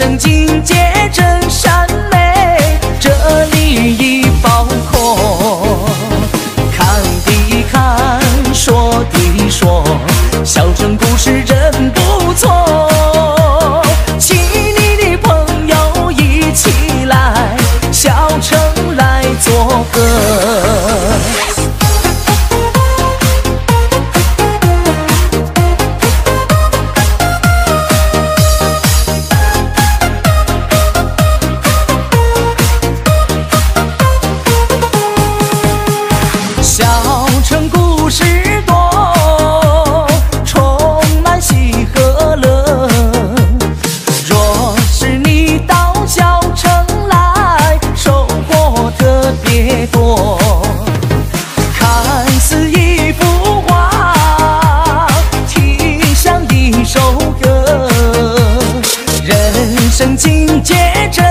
生境界真善美，这里已包括看的看，说的说，小城故事真不错。请你的朋友一起来，小城来做客。小城故事多，充满喜和乐。若是你到小城来，收获特别多。看似一幅画，听像一首歌，人生境界真